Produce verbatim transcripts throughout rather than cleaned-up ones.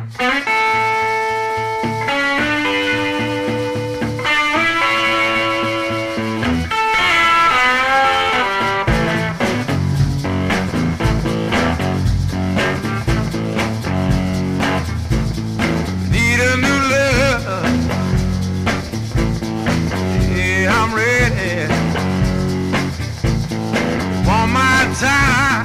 Need a new love. Yeah, I'm ready. Want my time.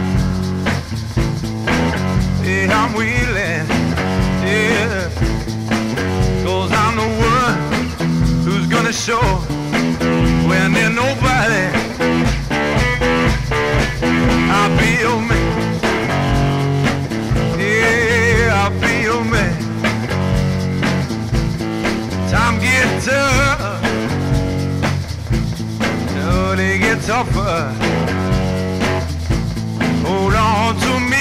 Yeah, I'm willing. Yeah, 'cause I'm the one who's gonna show when there's nobody. I feel me. Yeah, I feel me. Time gets tough. Oh, they get tougher. Hold on to me.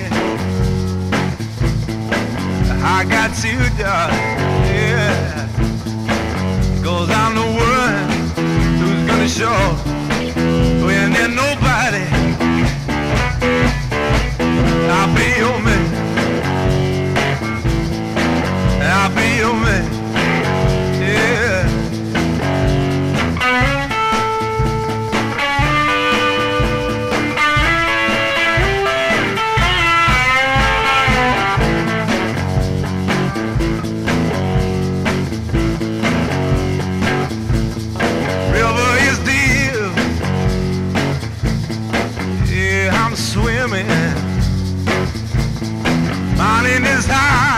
I got you, darling. Yeah, 'cause I'm the one who's gonna show when there's nobody. I feel me. I feel me. Yeah. River is deep. Yeah, I'm swimming. Mountain is high.